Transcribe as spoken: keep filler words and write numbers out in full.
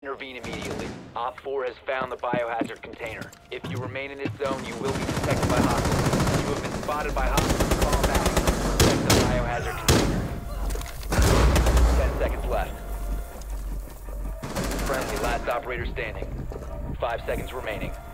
Intervene immediately. Op four has found the biohazard container. If you remain in this zone, you will be detected by hostiles. You have been spotted by hostiles. Fall back. Protect the biohazard container. Ten seconds left. Friendly, last operator standing. Five seconds remaining.